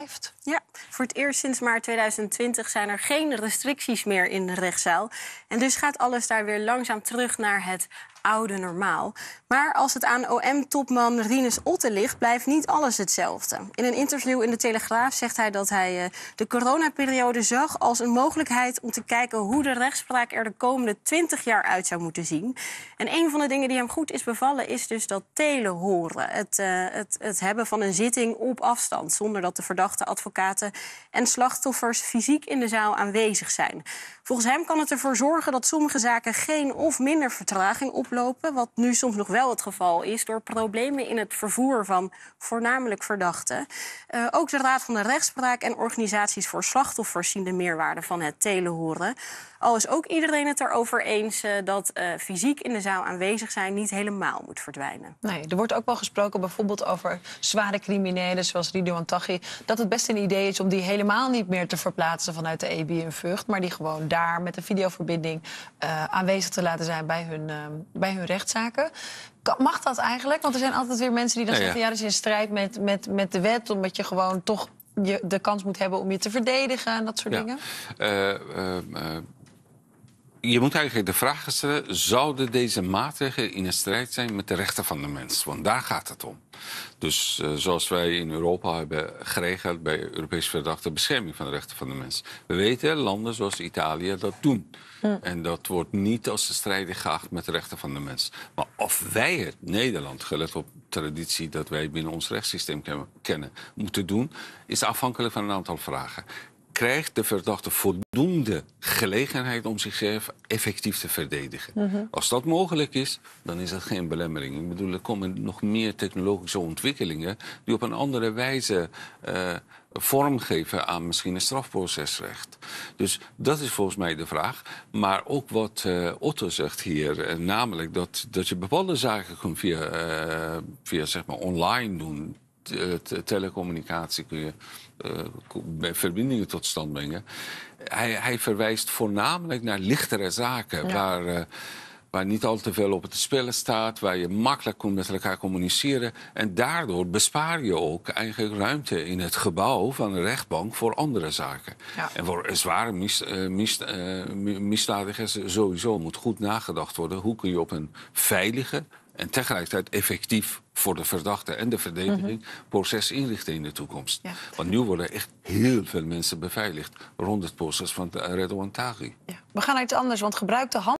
heeft. Ja, voor het eerst sinds maart 2020 zijn er geen restricties meer in de rechtszaal. En dus gaat alles daar weer langzaam terug naar het oude normaal. Maar als het aan OM-topman Rinus Otte ligt, blijft niet alles hetzelfde. In een interview in de Telegraaf zegt hij dat hij de coronaperiode zag als een mogelijkheid om te kijken hoe de rechtspraak er de komende 20 jaar uit zou moeten zien. En een van de dingen die hem goed is bevallen is dus dat telehoren. Het hebben van een zitting op afstand, zonder dat de verdachte, advocaten en slachtoffers fysiek in de zaal aanwezig zijn. Volgens hem kan het ervoor zorgen dat sommige zaken geen of minder vertraging oplopen, wat nu soms nog wel het geval is door problemen in het vervoer van voornamelijk verdachten. Ook de Raad van de Rechtspraak en organisaties voor slachtoffers zien de meerwaarde van het telehoren. Al is ook iedereen het erover eens dat fysiek in de zaal aanwezig zijn niet helemaal moet verdwijnen. Nee, er wordt ook wel gesproken bijvoorbeeld over zware criminelen zoals Ridouan Taghi. Dat het best een idee is om die helemaal niet meer te verplaatsen vanuit de EB in Vught, maar die gewoon daar met een videoverbinding aanwezig te laten zijn bij hun rechtszaken. Mag dat eigenlijk? Want er zijn altijd weer mensen die dan zeggen, ja, dat is in strijd met de wet, omdat je gewoon toch de kans moet hebben om je te verdedigen en dat soort dingen. Je moet eigenlijk de vraag stellen, zouden deze maatregelen in strijd zijn met de rechten van de mens? Want daar gaat het om. Dus zoals wij in Europa hebben geregeld bij Europese verdachten bescherming van de rechten van de mens. We weten landen zoals Italië dat doen. En dat wordt niet als strijdig geacht met de rechten van de mens. Maar of wij het, Nederland, gelet op traditie dat wij binnen ons rechtssysteem kennen, moeten doen, is afhankelijk van een aantal vragen. Krijgt de verdachte voldoende gelegenheid om zichzelf effectief te verdedigen? Als dat mogelijk is, dan is dat geen belemmering. Ik bedoel, er komen nog meer technologische ontwikkelingen die op een andere wijze vorm geven aan misschien een strafprocesrecht. Dus dat is volgens mij de vraag. Maar ook wat Otto zegt hier, namelijk dat je bepaalde zaken kunt via zeg maar online doen. Telecommunicatie kun je verbindingen tot stand brengen. Hij verwijst voornamelijk naar lichtere zaken, waar niet al te veel op het spel staat, waar je makkelijk kunt met elkaar communiceren. En daardoor bespaar je ook eigenlijk ruimte in het gebouw van de rechtbank voor andere zaken. Ja. En voor zware misdadigers sowieso moet goed nagedacht worden. Hoe kun je op een veilige en tegelijkertijd effectief voor de verdachte en de verdediging proces inrichten in de toekomst. Ja. Want nu worden echt heel veel mensen beveiligd rond het proces van Ridouan Taghi. Ja. We gaan naar iets anders, want gebruikte